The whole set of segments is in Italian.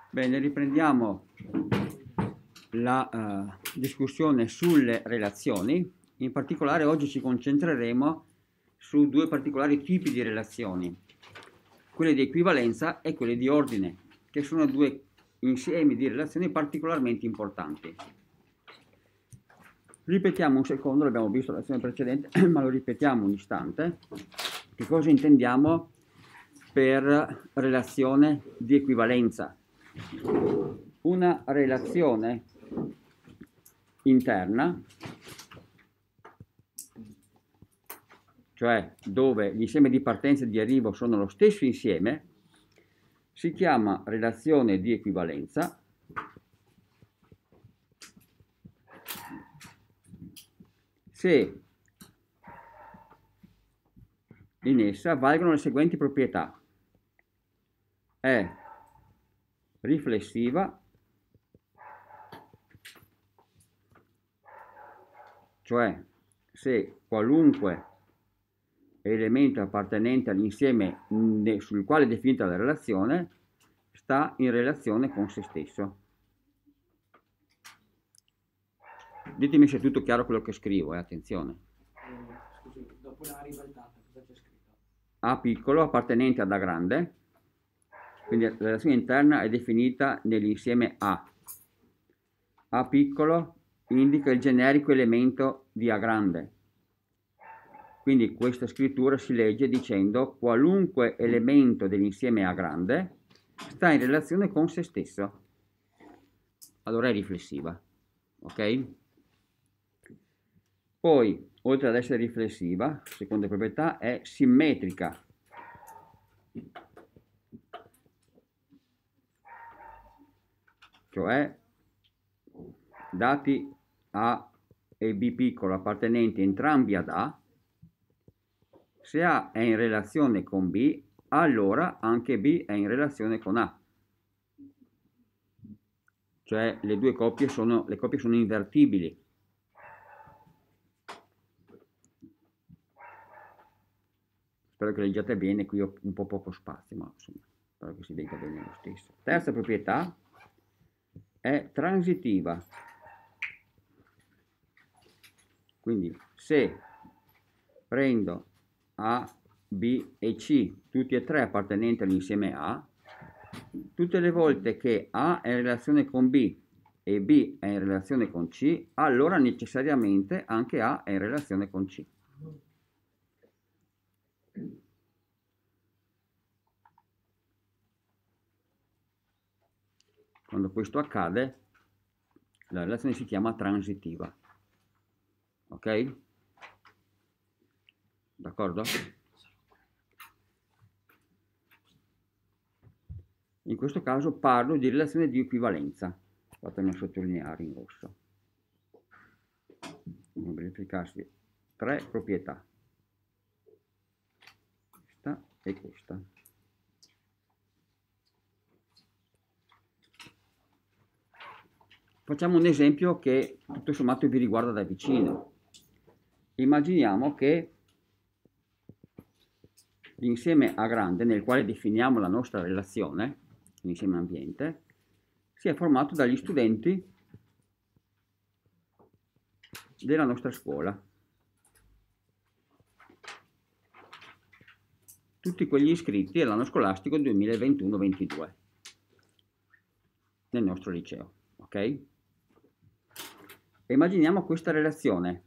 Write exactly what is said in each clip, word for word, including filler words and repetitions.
Bene, riprendiamo la eh, discussione sulle relazioni. In particolare oggi ci concentreremo su due particolari tipi di relazioni, quelle di equivalenza e quelle di ordine, che sono due insiemi di relazioni particolarmente importanti. Ripetiamo un secondo, l'abbiamo visto nella lezione precedente, ma lo ripetiamo un istante. Che cosa intendiamo per relazione di equivalenza? Una relazione interna, cioè dove l'insieme di partenza e di arrivo sono lo stesso insieme, si chiama relazione di equivalenza se in essa valgono le seguenti proprietà: è riflessiva, cioè se qualunque elemento appartenente all'insieme sul quale è definita la relazione sta in relazione con se stesso. Ditemi se è tutto chiaro quello che scrivo, eh, attenzione. Eh, scusi, dopo la ribaltata cosa c'è scritto? A piccolo appartenente ad A grande, quindi la relazione interna è definita nell'insieme A. A piccolo indica il generico elemento di A grande. Quindi questa scrittura si legge dicendo qualunque elemento dell'insieme A grande sta in relazione con se stesso. Allora è riflessiva, ok? Poi, oltre ad essere riflessiva, seconda proprietà, è simmetrica. Cioè, dati A e B piccolo appartenenti entrambi ad A, se A è in relazione con B, allora anche B è in relazione con A. Cioè le due coppie sono, le coppie sono invertibili. Spero che leggiate bene, qui ho un po' poco spazio, ma insomma, spero che si legga bene lo stesso. Terza proprietà è transitiva. Quindi se prendo A, B e C, tutti e tre appartenenti all'insieme A, tutte le volte che A è in relazione con B e B è in relazione con C, allora necessariamente anche A è in relazione con C. Quando questo accade, la relazione si chiama transitiva. Ok? D'accordo? In questo caso parlo di relazione di equivalenza. Fatemi sottolineare in rosso. Devono verificarsi tre proprietà. Questa e questa. Facciamo un esempio che tutto sommato vi riguarda da vicino. Immaginiamo che l'insieme A grande nel quale definiamo la nostra relazione, l'insieme ambiente, sia formato dagli studenti della nostra scuola. Tutti quegli iscritti all'anno scolastico duemilaventuno ventidue nel nostro liceo, ok? E immaginiamo questa relazione.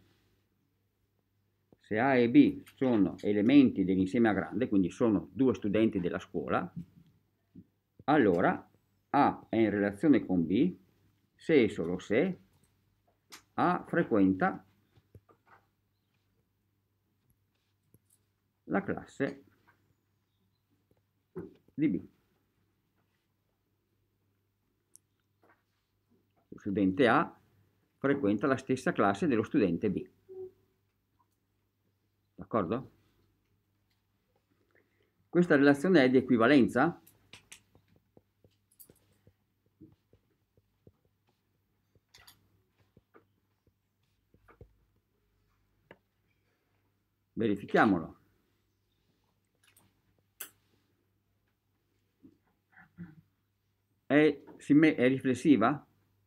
Se A e B sono elementi dell'insieme A grande, quindi sono due studenti della scuola, allora A è in relazione con B se e solo se A frequenta la classe di B. Lo studente A frequenta la stessa classe dello studente B. D'accordo? Questa relazione è di equivalenza? Verifichiamolo. È simme- è riflessiva?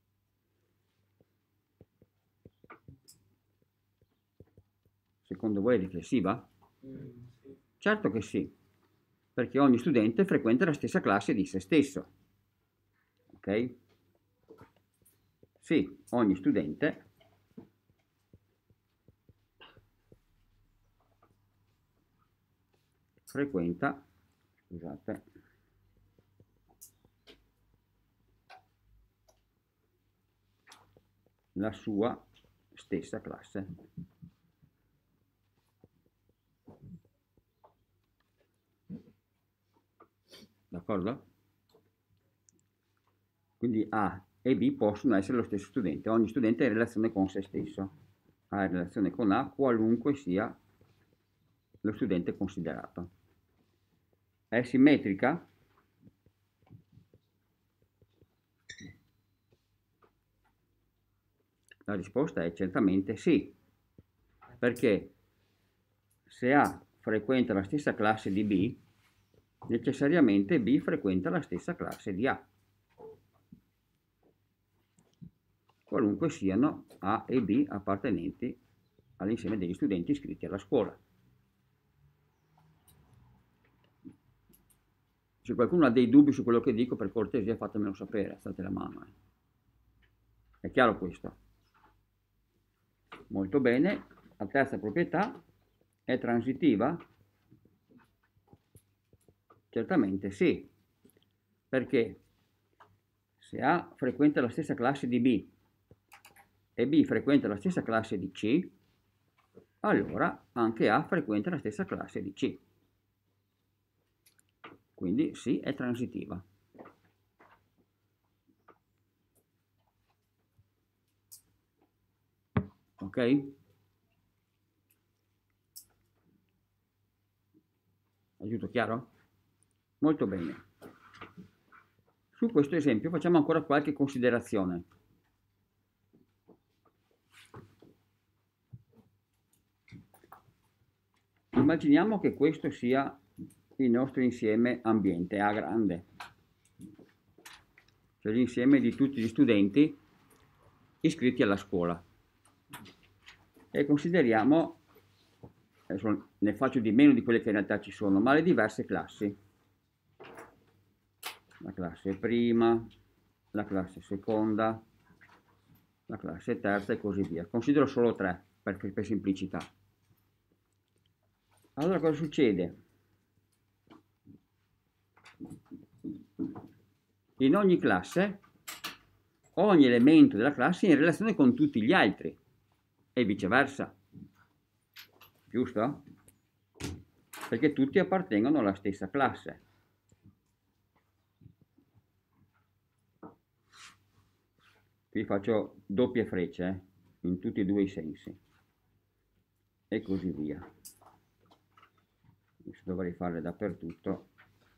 Secondo voi è riflessiva? Mm, sì. Certo che sì, perché ogni studente frequenta la stessa classe di se stesso. Ok? Sì, ogni studente frequenta, scusate, la sua stessa classe. D'accordo? Quindi A e B possono essere lo stesso studente. Ogni studente è in relazione con se stesso. A è in relazione con A, qualunque sia lo studente considerato. È simmetrica? La risposta è certamente sì, perché se A frequenta la stessa classe di B, necessariamente B frequenta la stessa classe di A, qualunque siano A e B appartenenti all'insieme degli studenti iscritti alla scuola. Se qualcuno ha dei dubbi su quello che dico, per cortesia fatemelo sapere, alzate la mano. È chiaro questo? Molto bene. La terza proprietà è transitiva? Certamente sì, perché se A frequenta la stessa classe di B e B frequenta la stessa classe di C, allora anche A frequenta la stessa classe di C. Quindi sì, è transitiva. Ok? È tutto chiaro? Molto bene. Su questo esempio facciamo ancora qualche considerazione. Immaginiamo che questo sia il nostro insieme ambiente A grande, cioè l'insieme di tutti gli studenti iscritti alla scuola. E consideriamo, adesso ne faccio di meno di quelle che in realtà ci sono, ma le diverse classi. La classe prima, la classe seconda, la classe terza e così via. Considero solo tre per, per semplicità. Allora cosa succede? In ogni classe, ogni elemento della classe è in relazione con tutti gli altri e viceversa. Giusto? Perché tutti appartengono alla stessa classe. Qui faccio doppie frecce eh, in tutti e due i sensi. E così via. Adesso dovrei farle dappertutto.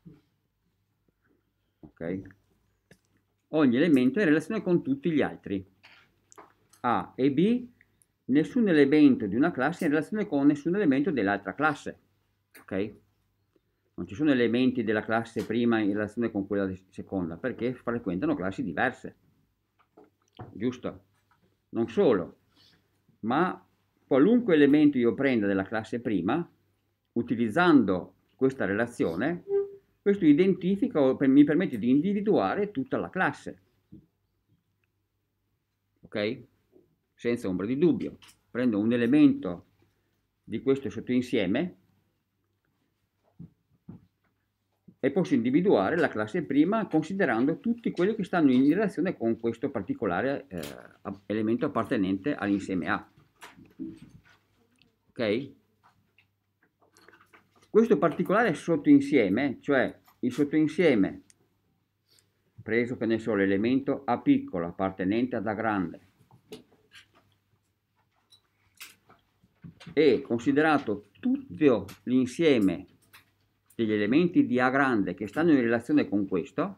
Ok? Ogni elemento è in relazione con tutti gli altri. A e B, nessun elemento di una classe è in relazione con nessun elemento dell'altra classe. Ok? Non ci sono elementi della classe prima in relazione con quella seconda, perché frequentano classi diverse. Giusto? Non solo, ma qualunque elemento io prenda della classe prima, utilizzando questa relazione, questo identifica o mi permette di individuare tutta la classe. Ok? Senza ombra di dubbio. Prendo un elemento di questo sottoinsieme e posso individuare la classe prima considerando tutti quelli che stanno in relazione con questo particolare eh, elemento appartenente all'insieme A. Ok? Questo particolare sottoinsieme, cioè il sottoinsieme preso che ne so l'elemento A piccolo appartenente ad A grande e considerato tutto l'insieme degli elementi di A grande che stanno in relazione con questo,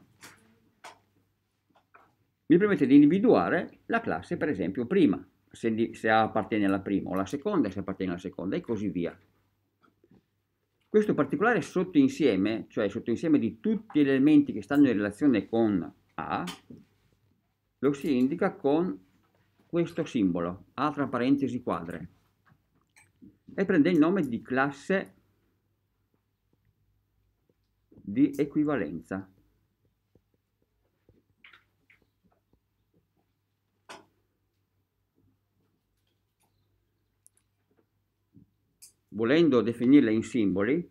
mi permette di individuare la classe, per esempio, prima, se, di, se A appartiene alla prima, o la seconda se appartiene alla seconda, e così via. Questo particolare sottoinsieme, cioè il sottoinsieme di tutti gli elementi che stanno in relazione con A, lo si indica con questo simbolo, A tra parentesi quadre, e prende il nome di classe di equivalenza. Volendo definirla in simboli,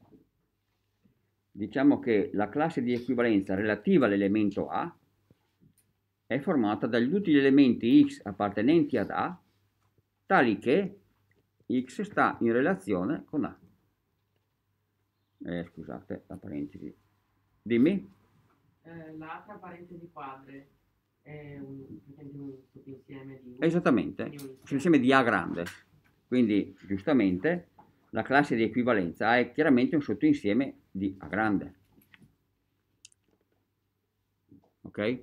diciamo che la classe di equivalenza relativa all'elemento A è formata da tutti gli elementi X appartenenti ad A, tali che X sta in relazione con A. Eh, scusate, la parentesi. Dimmi. Eh, la tra parentesi quadre è un, un sottoinsieme di... Esattamente, un sottoinsieme di A grande. Quindi, giustamente, la classe di equivalenza A è chiaramente un sottoinsieme di A grande. Ok?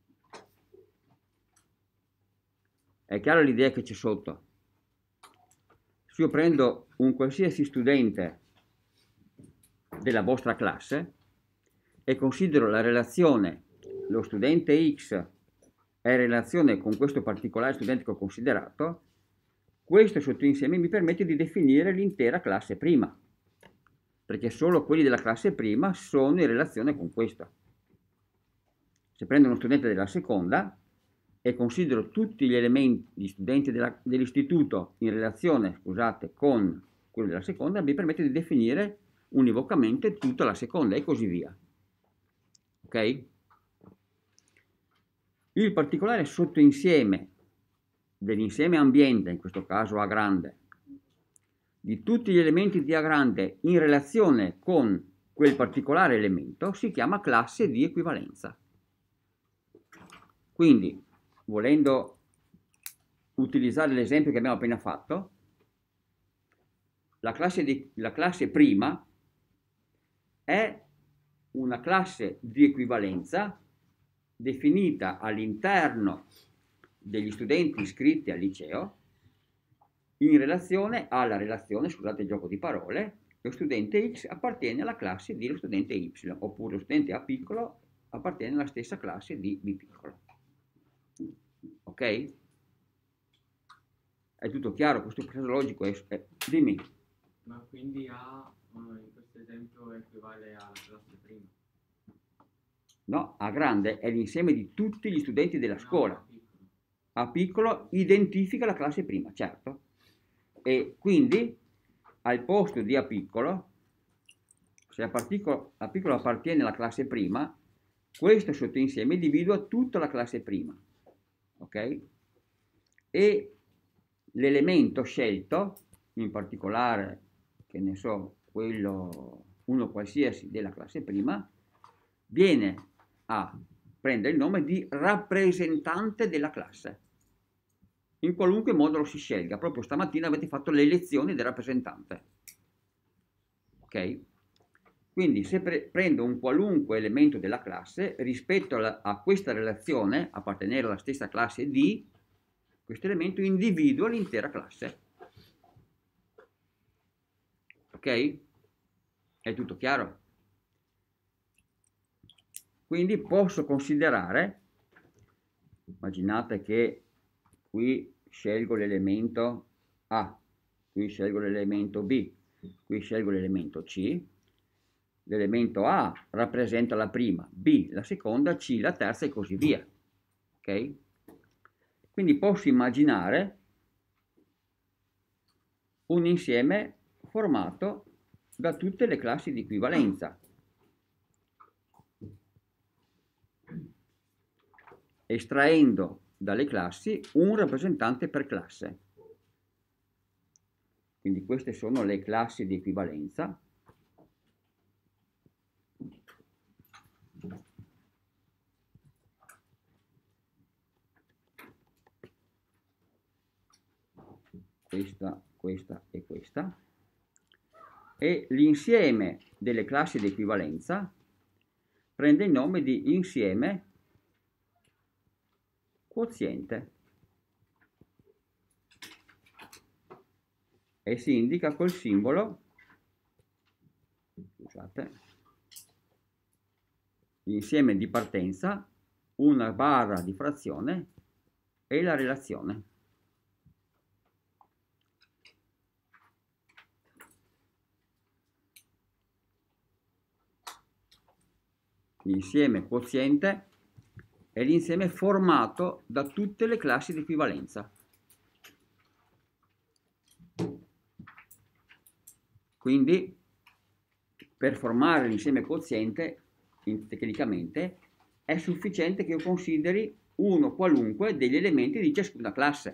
È chiara l'idea che c'è sotto? Se io prendo un qualsiasi studente della vostra classe e considero la relazione, lo studente X è in relazione con questo particolare studente che ho considerato, questo sottoinsieme mi permette di definire l'intera classe prima, perché solo quelli della classe prima sono in relazione con questo. Se prendo uno studente della seconda e considero tutti gli elementi, gli studenti dell'istituto in relazione, scusate, con quello della seconda, mi permette di definire univocamente tutta la seconda e così via. Ok? Il particolare sottoinsieme dell'insieme ambiente, in questo caso A grande, di tutti gli elementi di A grande in relazione con quel particolare elemento si chiama classe di equivalenza. Quindi, volendo utilizzare l'esempio che abbiamo appena fatto, la classe, di, la classe prima è una classe di equivalenza definita all'interno degli studenti iscritti al liceo in relazione alla relazione, scusate il gioco di parole, lo studente X appartiene alla classe di lo studente Y, oppure lo studente A piccolo appartiene alla stessa classe di B piccolo. Ok? È tutto chiaro? Questo processo logico è, è... Dimmi. Ma quindi A in questo esempio equivale alla classe prima? No, A grande è l'insieme di tutti gli studenti della scuola. No, piccolo. A piccolo identifica la classe prima, certo. E quindi al posto di A piccolo, se A piccolo, A piccolo appartiene alla classe prima, questo sottoinsieme individua tutta la classe prima. Ok? E l'elemento scelto, in particolare, che ne so, quello, uno qualsiasi della classe prima, viene a prendere il nome di rappresentante della classe. In qualunque modo lo si scelga. Proprio stamattina avete fatto le elezioni del rappresentante. Ok? Quindi se pre prendo un qualunque elemento della classe, rispetto alla, a questa relazione, appartenere alla stessa classe D, questo elemento individua l'intera classe. Ok? È tutto chiaro? Quindi posso considerare, immaginate che qui scelgo l'elemento A, qui scelgo l'elemento B, qui scelgo l'elemento C, l'elemento A rappresenta la prima, B la seconda, C la terza e così via. Ok? Quindi posso immaginare un insieme formato da tutte le classi di equivalenza, estraendo dalle classi un rappresentante per classe. Quindi queste sono le classi di equivalenza. Questa, questa e questa. E l'insieme delle classi di equivalenza prende il nome di insieme quoziente e si indica col simbolo, scusate, l'insieme di partenza una barra di frazione e la relazione. L'insieme quoziente è l'insieme formato da tutte le classi di equivalenza. Quindi, per formare l'insieme quoziente, tecnicamente, è sufficiente che io consideri uno qualunque degli elementi di ciascuna classe.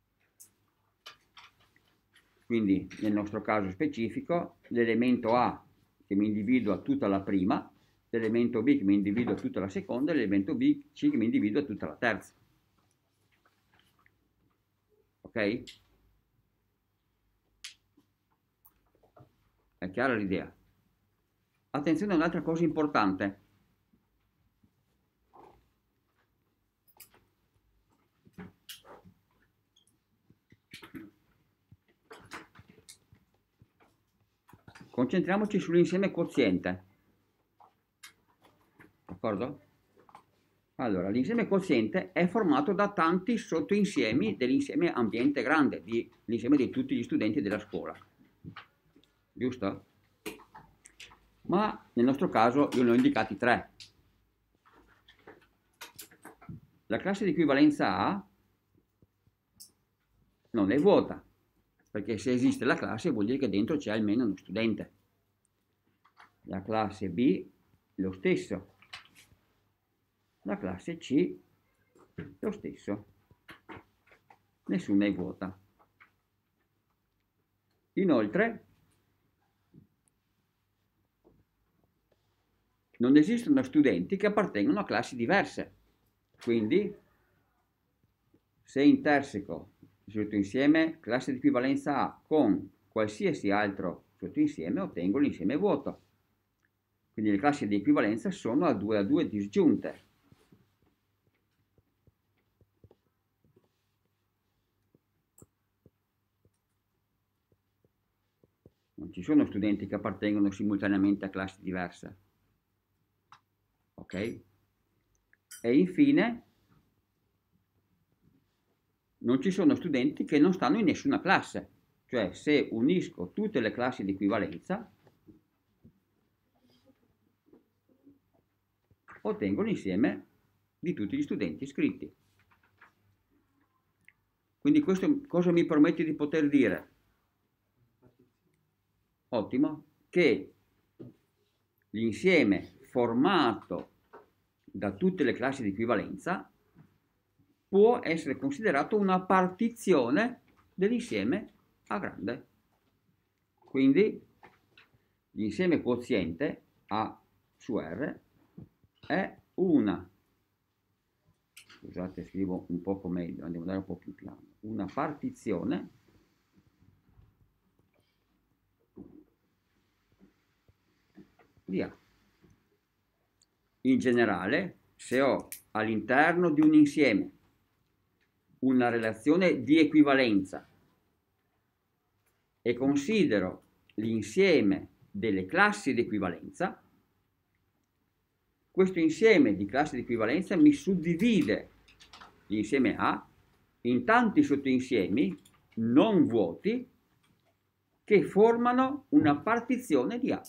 Quindi, nel nostro caso specifico, l'elemento A che mi individua tutta la prima, l'elemento B che mi individua tutta la seconda e l'elemento B, C che mi individua tutta la terza. Ok? È chiara l'idea? Attenzione a un'altra cosa importante. Concentriamoci sull'insieme quoziente. D'accordo? Allora, l'insieme quoziente è formato da tanti sottoinsiemi dell'insieme ambiente grande, di, l'insieme di tutti gli studenti della scuola. Giusto? Ma nel nostro caso io ne ho indicati tre. La classe di equivalenza A non è vuota, perché se esiste la classe vuol dire che dentro c'è almeno uno studente. La classe B lo stesso. La classe C lo stesso. Nessuna è vuota. Inoltre, non esistono studenti che appartengono a classi diverse. Quindi, se interseco il sottoinsieme classe di equivalenza A con qualsiasi altro sottoinsieme, ottengo l'insieme vuoto. Quindi le classi di equivalenza sono a due a due disgiunte. Non ci sono studenti che appartengono simultaneamente a classi diverse. Ok? E infine, non ci sono studenti che non stanno in nessuna classe. Cioè, se unisco tutte le classi di equivalenza, ottengo l'insieme di tutti gli studenti iscritti. Quindi questo cosa mi permette di poter dire? Ottimo, che l'insieme formato da tutte le classi di equivalenza può essere considerato una partizione dell'insieme A grande. Quindi l'insieme quoziente A su R è una, scusate scrivo un poco meglio, andiamo ad andare un po' più piano, una partizione di A. In generale, se ho all'interno di un insieme una relazione di equivalenza e considero l'insieme delle classi di equivalenza, questo insieme di classi di equivalenza mi suddivide l'insieme A in tanti sottoinsiemi non vuoti che formano una partizione di A.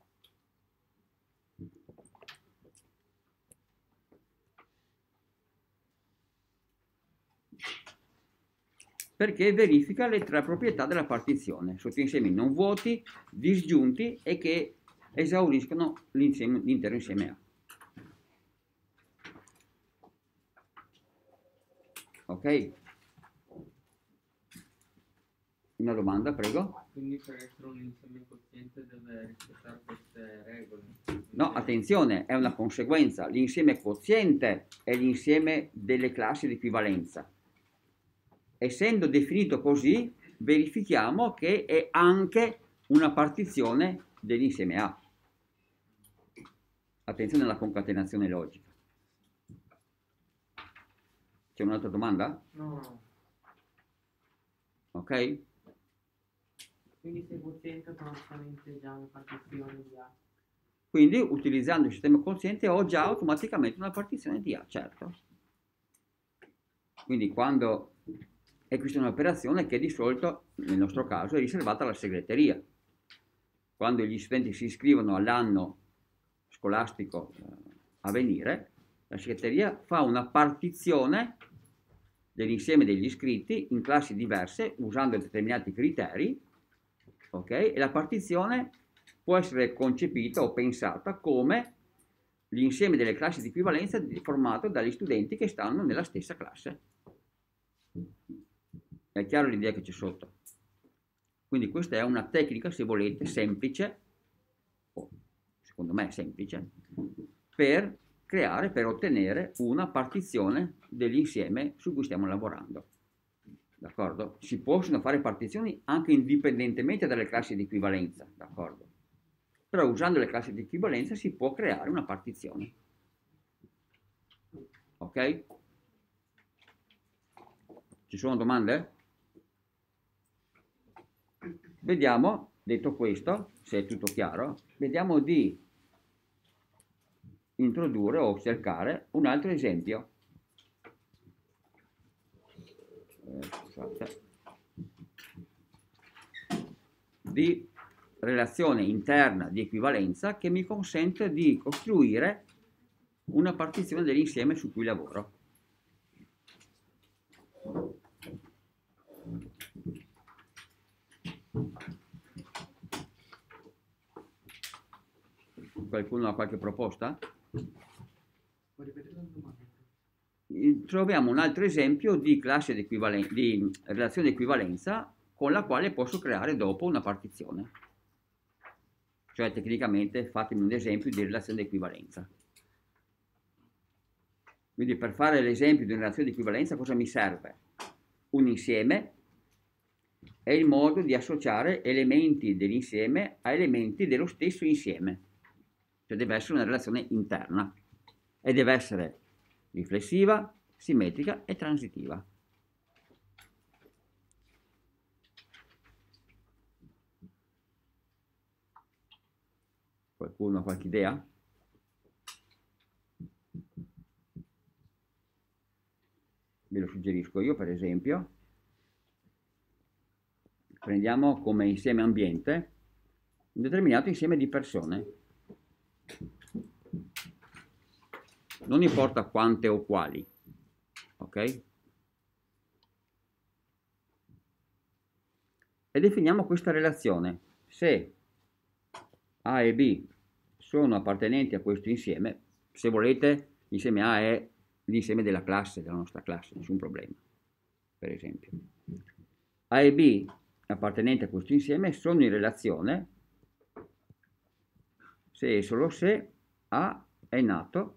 Perché verifica le tre proprietà della partizione, sottoinsiemi non vuoti, disgiunti e che esauriscono l'intero insieme A. Ok? Una domanda, prego? Quindi per essere un insieme quoziente deve rispettare queste regole? No, attenzione, è una conseguenza. L'insieme quoziente è l'insieme delle classi di equivalenza. Essendo definito così, verifichiamo che è anche una partizione dell'insieme A. Attenzione alla concatenazione logica. C'è un'altra domanda? No, Ok? quindi se quoziente automaticamente già una partizione di A. Quindi utilizzando il sistema quoziente ho già automaticamente una partizione di A, certo. Quindi quando è questa è un'operazione che di solito, nel nostro caso, è riservata alla segreteria. Quando gli studenti si iscrivono all'anno scolastico eh, a venire, la segreteria fa una partizione dell'insieme degli iscritti in classi diverse usando determinati criteri, ok? E la partizione può essere concepita o pensata come l'insieme delle classi di equivalenza formato dagli studenti che stanno nella stessa classe. È chiaro l'idea che c'è sotto? Quindi questa è una tecnica, se volete, semplice, o secondo me semplice, per creare, per ottenere una partizione dell'insieme su cui stiamo lavorando. D'accordo? Si possono fare partizioni anche indipendentemente dalle classi di equivalenza, d'accordo? Però usando le classi di equivalenza si può creare una partizione. Ok? Ci sono domande? Vediamo, detto questo, se è tutto chiaro, vediamo di introdurre o cercare un altro esempio. Eh, scusate. Di relazione interna di equivalenza che mi consente di costruire una partizione dell'insieme su cui lavoro. Qualcuno ha qualche proposta? Puoi ripetere la domanda? Troviamo un altro esempio di classe di, equivalen- di relazione di equivalenza con la quale posso creare dopo una partizione. Cioè tecnicamente fatemi un esempio di relazione di equivalenza. Quindi per fare l'esempio di una relazione di equivalenza cosa mi serve? Un insieme è il modo di associare elementi dell'insieme a elementi dello stesso insieme. Cioè deve essere una relazione interna e deve essere riflessiva, simmetrica e transitiva. Qualcuno ha qualche idea? Ve lo suggerisco io, per esempio. Prendiamo come insieme ambiente un determinato insieme di persone. Non importa quante o quali, ok? E definiamo questa relazione. Se A e B sono appartenenti a questo insieme, se volete, l'insieme A è l'insieme della classe, della nostra classe, nessun problema, per esempio. A e B appartenenti a questo insieme sono in relazione se e solo se A è nato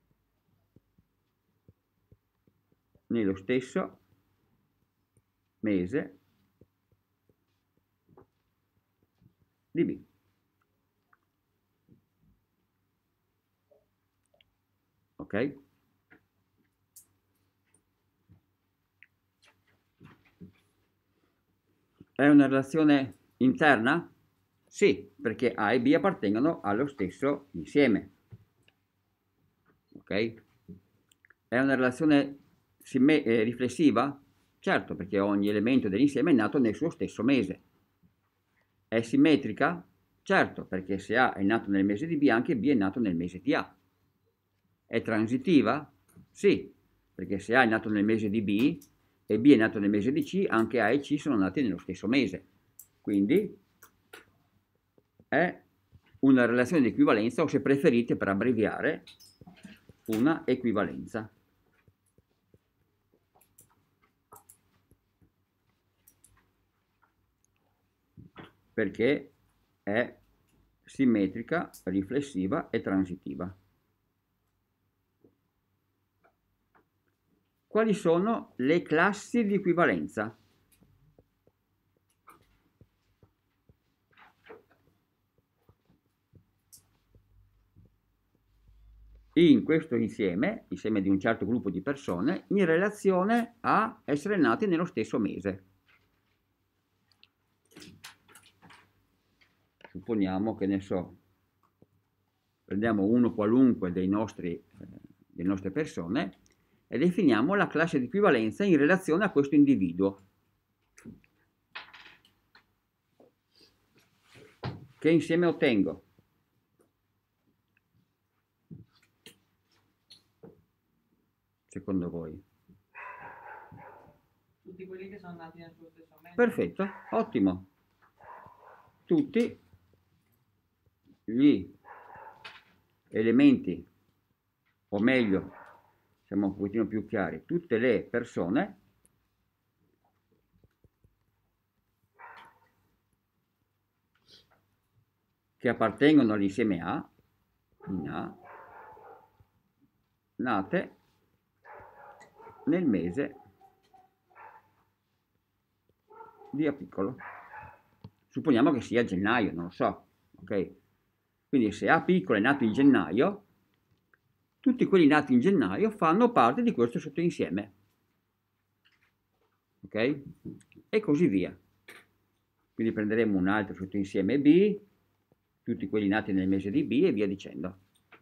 nello stesso mese di B. Ok? È una relazione interna? Sì, perché A e B appartengono allo stesso insieme. Ok? È una relazione eh, riflessiva? Certo, perché ogni elemento dell'insieme è nato nel suo stesso mese. È simmetrica? Certo, perché se A è nato nel mese di B, anche B è nato nel mese di A. È transitiva? Sì, perché se A è nato nel mese di B e B è nato nel mese di C, anche A e C sono nati nello stesso mese. Quindi è una relazione di equivalenza, o se preferite, per abbreviare, una equivalenza. Perché è simmetrica, riflessiva e transitiva. Quali sono le classi di equivalenza? In questo insieme, insieme di un certo gruppo di persone, in relazione a essere nati nello stesso mese. Supponiamo che ne so, prendiamo uno qualunque dei nostri, eh, delle nostre persone e definiamo la classe di equivalenza in relazione a questo individuo. Che insieme ottengo? Secondo voi? Tutti quelli che sono nati nel suo stesso mese. Perfetto, ottimo. Tutti gli elementi, o meglio, siamo un pochettino più chiari, tutte le persone che appartengono all'insieme A, in A, nate nel mese di A piccolo. Supponiamo che sia gennaio, non lo so, ok? Quindi se A piccolo è nato in gennaio, tutti quelli nati in gennaio fanno parte di questo sottoinsieme, ok? E così via. Quindi prenderemo un altro sottoinsieme B, tutti quelli nati nel mese di B e via dicendo.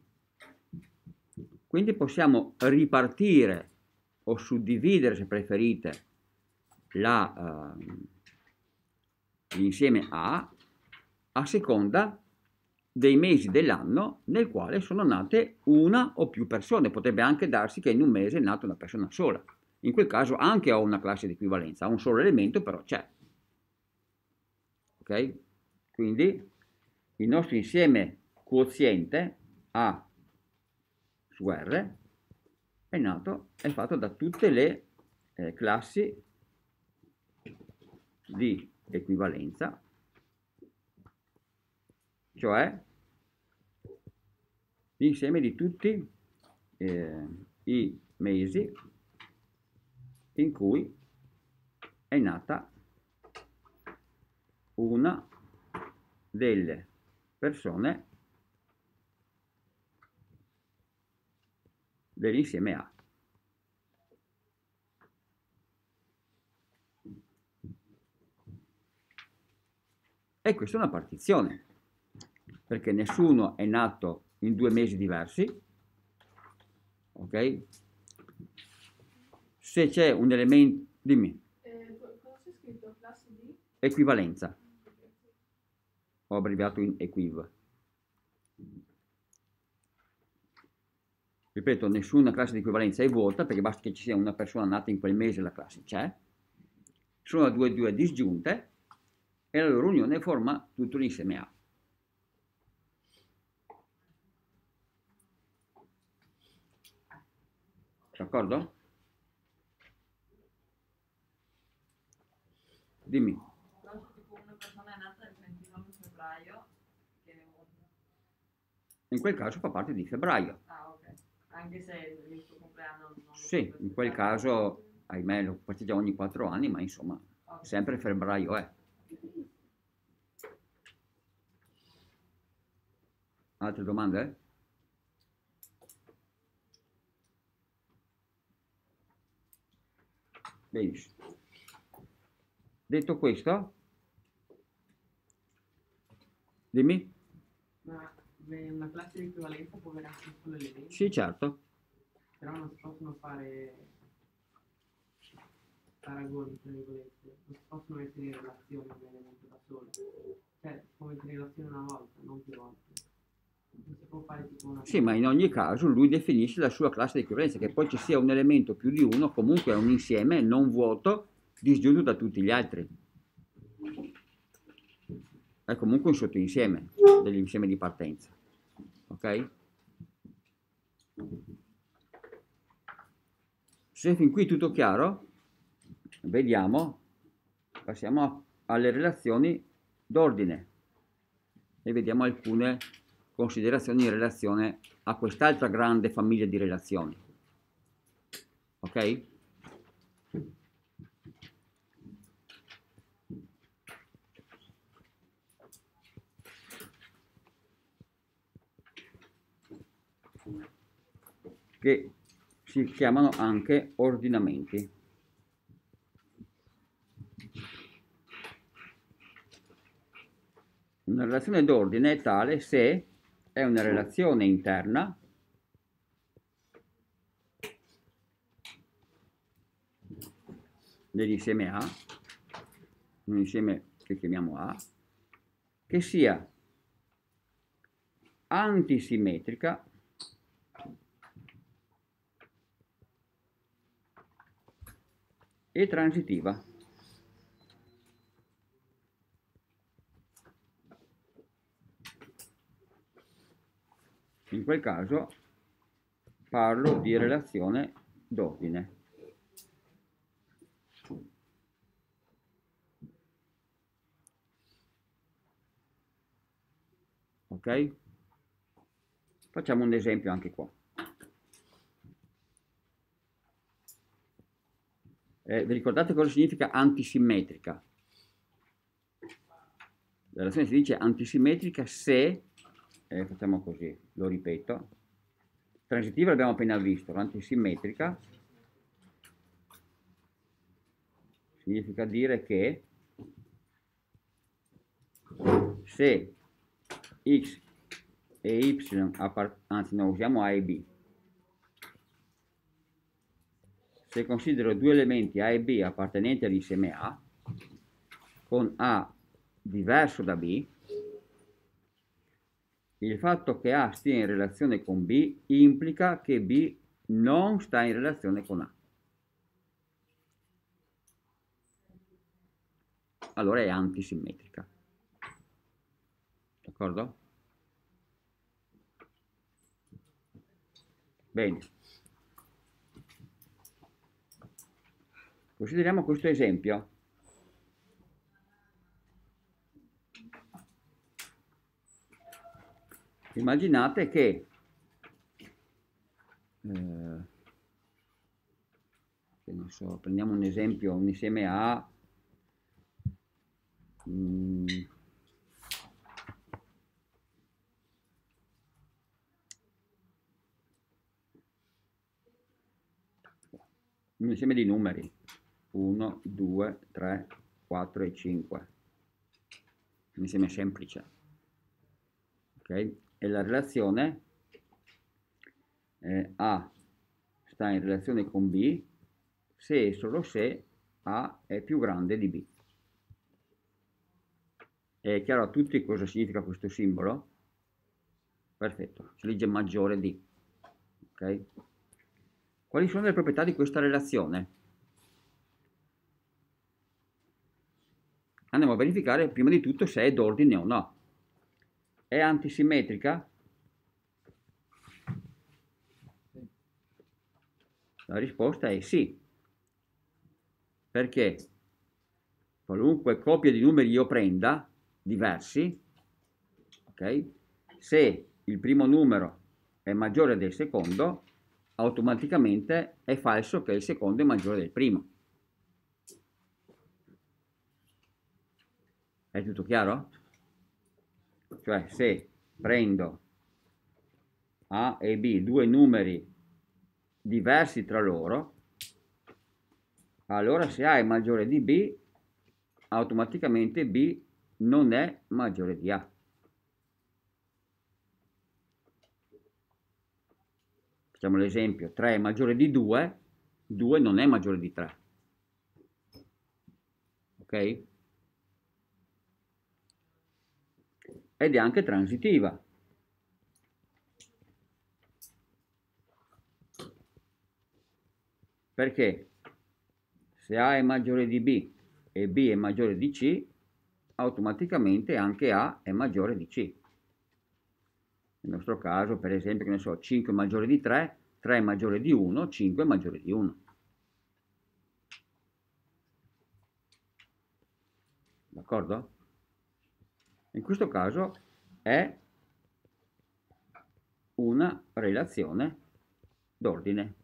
Quindi possiamo ripartire o suddividere, se preferite, la, uh, l'insieme A a seconda dei mesi dell'anno nel quale sono nate una o più persone. Potrebbe anche darsi che in un mese è nata una persona sola. In quel caso anche ho una classe di equivalenza, ha un solo elemento, però c'è. Ok? Quindi il nostro insieme quoziente A su R è nato, è fatto da tutte le eh, classi di equivalenza, cioè l'insieme di tutti eh, i mesi in cui è nata una delle persone dell'insieme A. E questa è una partizione, perché nessuno è nato in due mesi diversi, ok? Se c'è un elemento, dimmi. Eh, cosa c'è scritto? Classe di? Equivalenza. Ho abbreviato in equiv. Ripeto, nessuna classe di equivalenza è vuota, perché basta che ci sia una persona nata in quel mese, la classe c'è. Sono due due disgiunte e la loro unione forma tutto l'insieme A. D'accordo? Dimmi. Però se tipo una persona è nata il ventinove febbraio, che... In quel caso fa parte di febbraio. Ah, ok. Anche se il suo compleanno non lo Sì, può in quel festeggiare. caso, ahimè, lo festeggia ogni quattro anni, ma insomma, Ok. sempre febbraio è. Altre domande? Benissimo. Detto questo, dimmi. Ma beh, una classe di equivalenza può avere anche un solo elemento, Sì, certo. però non si possono fare paragoni, tra virgolette, non si possono mettere in relazione un elemento da solo. Cioè, si può mettere in relazione una volta, non più volte. Non si può fare tipo una... Sì, ma in ogni caso lui definisce la sua classe di equivalenza, che poi ci sia un elemento più di uno, comunque è un insieme non vuoto disgiunto da tutti gli altri. È comunque un sottoinsieme dell'insieme di partenza. Ok? Se fin qui tutto chiaro, vediamo, passiamo a- alle relazioni d'ordine e vediamo alcune considerazioni in relazione a quest'altra grande famiglia di relazioni. Ok? Che si chiamano anche ordinamenti. Una relazione d'ordine è tale se è una relazione interna dell'insieme A, un insieme che chiamiamo A, che sia antisimmetrica e transitiva. In quel caso parlo di relazione d'ordine. Ok? Facciamo un esempio anche qua. Eh, vi ricordate cosa significa antisimmetrica? La relazione si dice antisimmetrica se, eh, facciamo così, lo ripeto, transitiva l'abbiamo appena visto, l'antisimmetrica significa dire che se x e y, anzi no, usiamo A e B, se considero due elementi A e B appartenenti all'insieme A, con A diverso da B, il fatto che A stia in relazione con B implica che B non sta in relazione con A. Allora è antisimmetrica. D'accordo? Bene. Consideriamo questo esempio. Immaginate che, eh, che ne so, prendiamo un esempio, un insieme A, mm, un insieme di numeri, uno, due, tre, quattro e cinque, un insieme semplice, ok? E la relazione eh, A sta in relazione con B se e solo se A è più grande di B. È chiaro a tutti cosa significa questo simbolo? Perfetto, si legge maggiore di. Ok? Quali sono le proprietà di questa relazione? Andiamo a verificare prima di tutto se è d'ordine o no. È antisimmetrica? La risposta è sì, perché qualunque coppia di numeri io prenda, diversi, ok? Se il primo numero è maggiore del secondo, automaticamente è falso che il secondo è maggiore del primo. È tutto chiaro? Cioè se prendo A e B, due numeri diversi tra loro, allora se A è maggiore di B, automaticamente B non è maggiore di A. Facciamo l'esempio, tre è maggiore di due, due non è maggiore di tre. Ok? Ed è anche transitiva. Perché se A è maggiore di B e B è maggiore di C, automaticamente anche A è maggiore di C. Nel nostro caso, per esempio, che ne so, cinque è maggiore di tre, tre è maggiore di uno, cinque è maggiore di uno. D'accordo? In questo caso è una relazione d'ordine.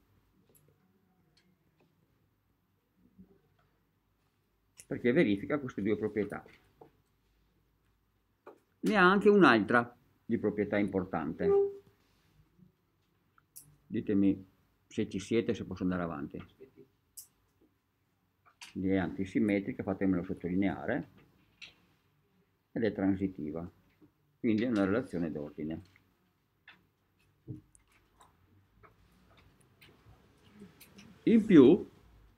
Perché verifica queste due proprietà. Ne ha anche un'altra di proprietà importante. Ditemi se ci siete, se posso andare avanti. È antisimmetrica, fatemelo sottolineare, ed è transitiva, quindi è una relazione d'ordine. In più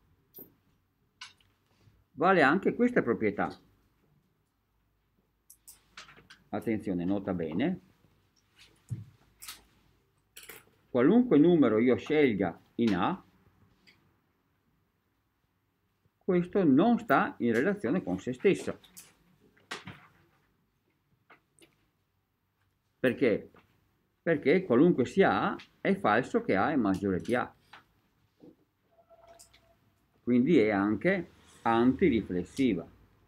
vale anche questa proprietà. Attenzione, nota bene. Qualunque numero io scelga in A, questo non sta in relazione con se stesso. Perché? Perché qualunque sia A, è falso che A è maggiore di A. Quindi è anche antiriflessiva.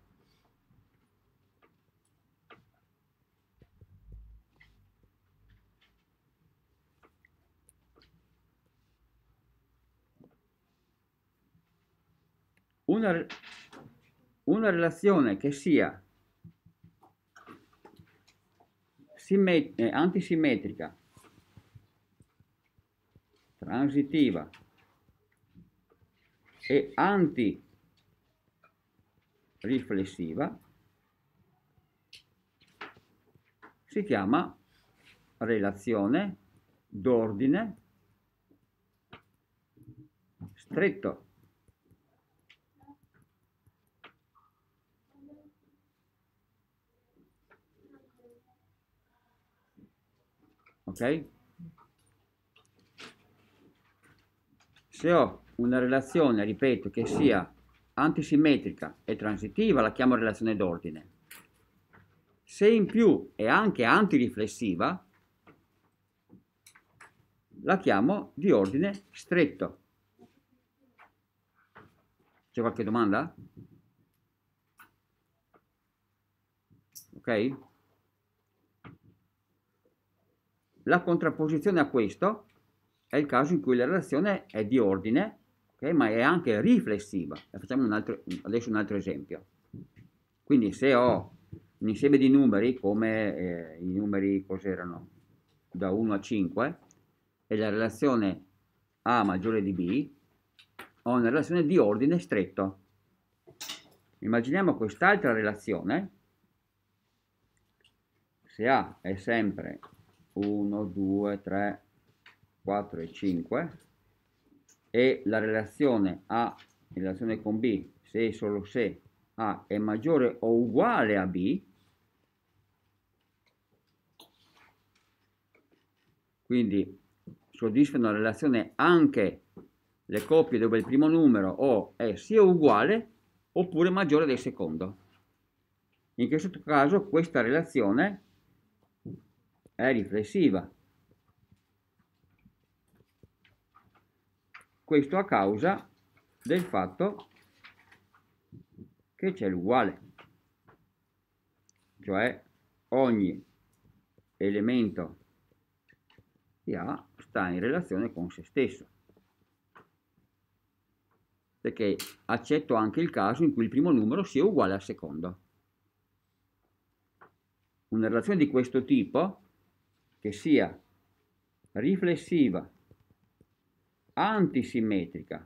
Una, una relazione che sia simmet- eh, antisimmetrica, transitiva e antiriflessiva si chiama relazione d'ordine stretto. Ok? Se ho una relazione, ripeto, che sia antisimmetrica e transitiva, la chiamo relazione d'ordine. Se in più è anche antiriflessiva, la chiamo di ordine stretto. C'è qualche domanda? Ok? La contrapposizione a questo è il caso in cui la relazione è di ordine, okay, ma è anche riflessiva. Facciamo un altro, adesso un altro esempio. Quindi se ho un insieme di numeri come eh, i numeri cos'erano da uno a cinque e la relazione A maggiore di B, ho una relazione di ordine stretto. Immaginiamo quest'altra relazione. Se A è sempre uno, due, tre, quattro e cinque e la relazione A in relazione con B, se e solo se A è maggiore o uguale a B, quindi soddisfano la relazione anche le coppie dove il primo numero o è sia uguale oppure maggiore del secondo. In questo caso questa relazione è riflessiva. Questo a causa del fatto che c'è l'uguale, cioè ogni elemento di A sta in relazione con se stesso, perché accetto anche il caso in cui il primo numero sia uguale al secondo. Una relazione di questo tipo, che sia riflessiva, antisimmetrica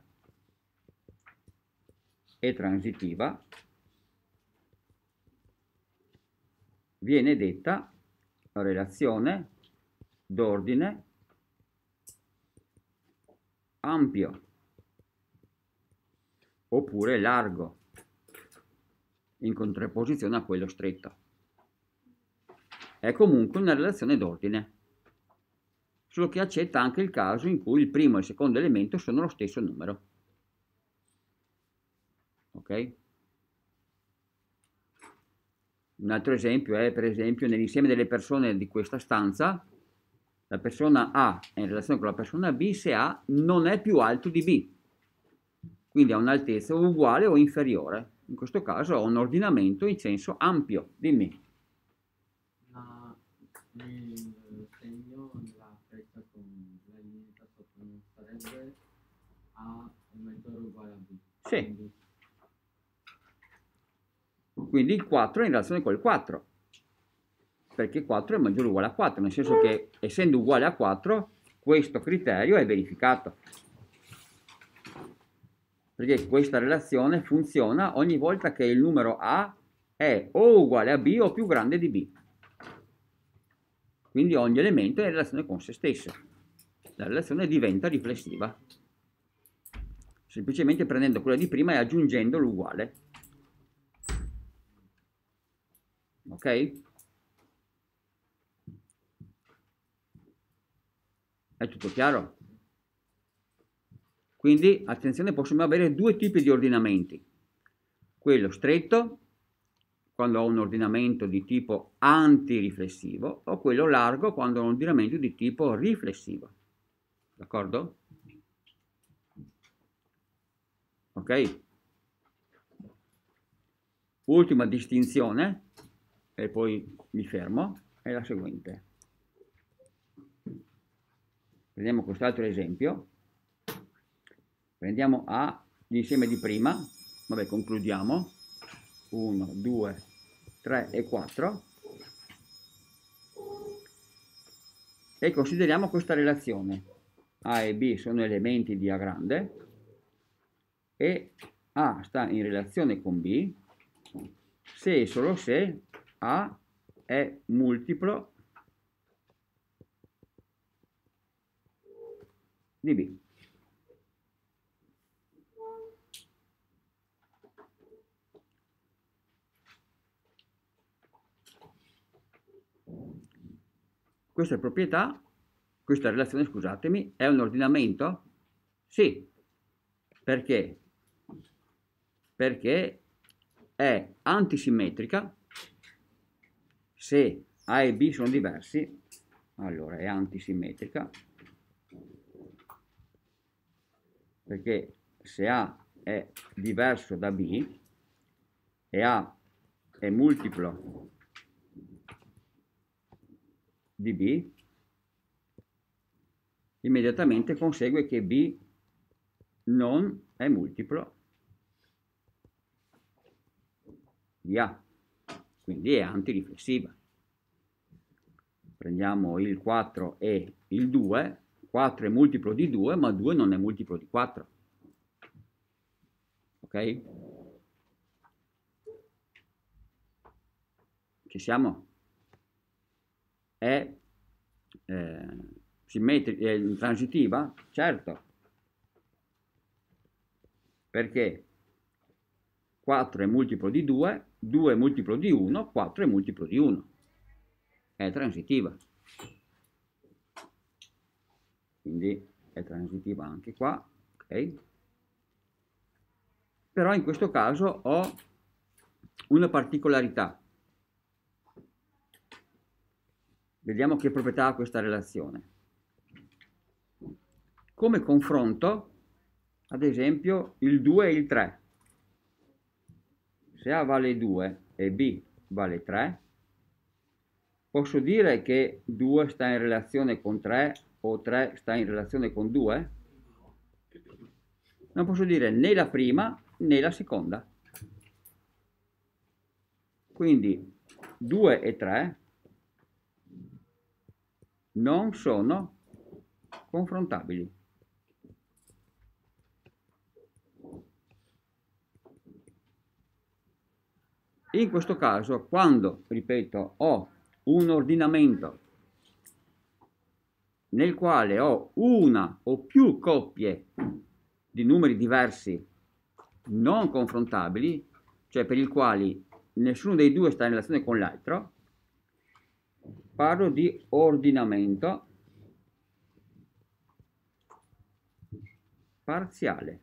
e transitiva, viene detta relazione d'ordine ampio oppure largo, in contrapposizione a quello stretto. È comunque una relazione d'ordine, solo che accetta anche il caso in cui il primo e il secondo elemento sono lo stesso numero. Ok? Un altro esempio è, per esempio, nell'insieme delle persone di questa stanza, la persona A è in relazione con la persona B se A non è più alto di B, quindi ha un'altezza uguale o inferiore. In questo caso ho un ordinamento in senso ampio. Dimmi. Ma nel segno della freccia con la linea sotto non sarebbe A è maggiore o uguale a B? Sì. Quindi, Quindi il quattro è in relazione col quattro, perché quattro è maggiore o uguale a quattro, nel senso che essendo uguale a quattro questo criterio è verificato, perché questa relazione funziona ogni volta che il numero A è o uguale a B o più grande di B. Quindi ogni elemento è in relazione con se stesso. La relazione diventa riflessiva. semplicemente prendendo quella di prima e aggiungendo l'uguale. Ok? È tutto chiaro? Quindi, attenzione, possiamo avere due tipi di ordinamenti. Quello stretto, quando ho un ordinamento di tipo antiriflessivo, o quello largo, quando ho un ordinamento di tipo riflessivo. D'accordo? Ok? Ultima distinzione, e poi mi fermo, è la seguente. Prendiamo quest'altro esempio. Prendiamo A, l'insieme di prima, vabbè, concludiamo, uno, due, tre e quattro, e consideriamo questa relazione. A e B sono elementi di A grande, e A sta in relazione con B, se e solo se A è multiplo di B. Questa proprietà, questa relazione, scusatemi, è un ordinamento? Sì. Perché? Perché è antisimmetrica. Se A e B sono diversi, allora è antisimmetrica. Perché se A è diverso da B e A è multiplo di B, immediatamente consegue che B non è multiplo di A, quindi è antiriflessiva. Prendiamo il quattro e il due, quattro è multiplo di due, ma due non è multiplo di quattro. Ok? Ci siamo? È eh, simmetrica, è transitiva? Certo. Perché quattro è multiplo di due, due è multiplo di uno, quattro è multiplo di uno. È transitiva. Quindi è transitiva anche qua, ok? Però in questo caso ho una particolarità. Vediamo che proprietà ha questa relazione. Come confronto, ad esempio, il due e il tre. Se A vale due e B vale tre, posso dire che due sta in relazione con tre o tre sta in relazione con due? Non posso dire né la prima né la seconda. Quindi due e tre non sono confrontabili. In questo caso, quando, ripeto, ho un ordinamento nel quale ho una o più coppie di numeri diversi non confrontabili, cioè per i quali nessuno dei due sta in relazione con l'altro, parlo di ordinamento parziale.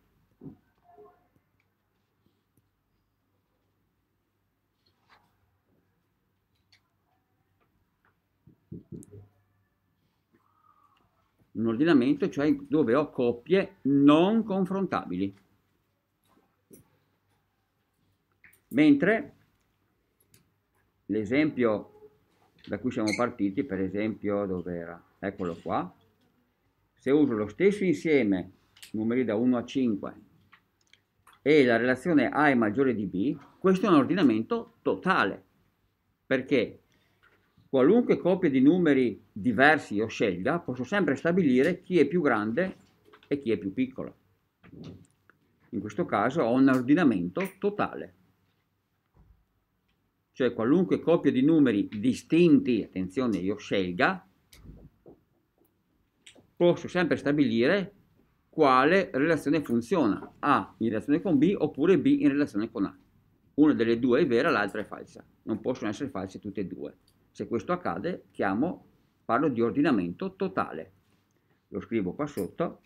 Un ordinamento, cioè dove ho coppie non confrontabili. Mentre l'esempio da cui siamo partiti, per esempio, dove era? Eccolo qua. Se uso lo stesso insieme, numeri da uno a cinque, e la relazione A è maggiore di B, questo è un ordinamento totale, perché qualunque coppia di numeri diversi io scelga, posso sempre stabilire chi è più grande e chi è più piccolo. In questo caso ho un ordinamento totale. Cioè qualunque coppia di numeri distinti, attenzione, io scelga, posso sempre stabilire quale relazione funziona, A in relazione con B oppure B in relazione con A. Una delle due è vera, l'altra è falsa. Non possono essere false tutte e due. Se questo accade, chiamo, parlo di ordinamento totale. Lo scrivo qua sotto.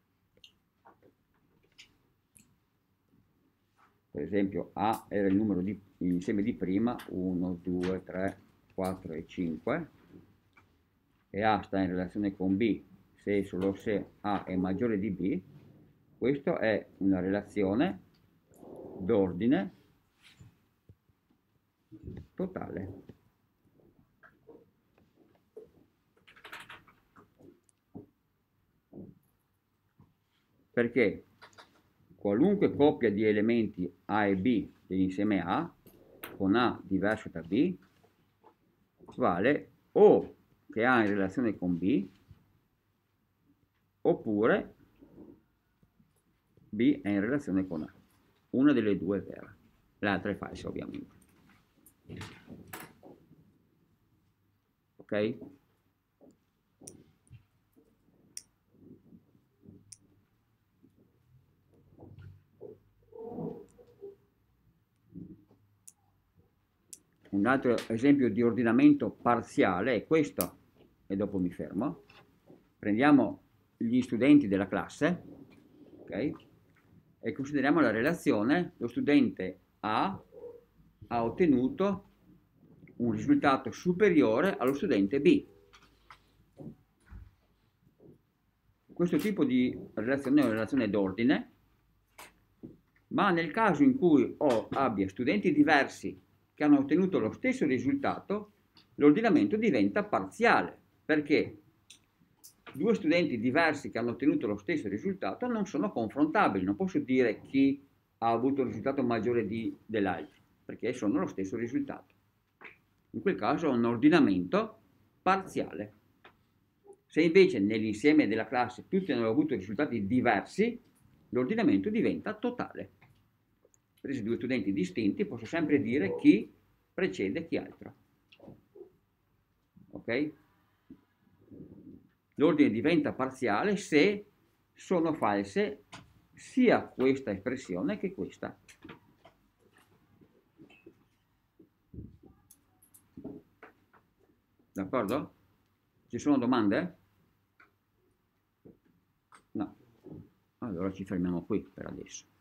Per esempio A era il numero di l'insieme di prima, uno, due, tre, quattro e cinque, e A sta in relazione con B se e solo se A è maggiore di B. Questa è una relazione d'ordine totale. Perché qualunque coppia di elementi A e B dell'insieme A con A diverso da B vale o che A in relazione con B oppure B è in relazione con A. Una delle due è vera, l'altra è falsa ovviamente. Ok? Un altro esempio di ordinamento parziale è questo, e dopo mi fermo. Prendiamo gli studenti della classe, ok? E consideriamo la relazione: lo studente A ha ottenuto un risultato superiore allo studente B. Questo tipo di relazione è una relazione d'ordine, ma nel caso in cui ho, abbia studenti diversi che hanno ottenuto lo stesso risultato, l'ordinamento diventa parziale, perché due studenti diversi che hanno ottenuto lo stesso risultato non sono confrontabili. Non posso dire chi ha avuto un risultato maggiore di, dell'altro, perché sono lo stesso risultato. In quel caso è un ordinamento parziale. Se invece nell'insieme della classe tutti hanno avuto risultati diversi, l'ordinamento diventa totale. Presi due studenti distinti, posso sempre dire chi precede chi altro. Ok? L'ordine diventa parziale se sono false sia questa espressione che questa. D'accordo? Ci sono domande? No. Allora ci fermiamo qui per adesso.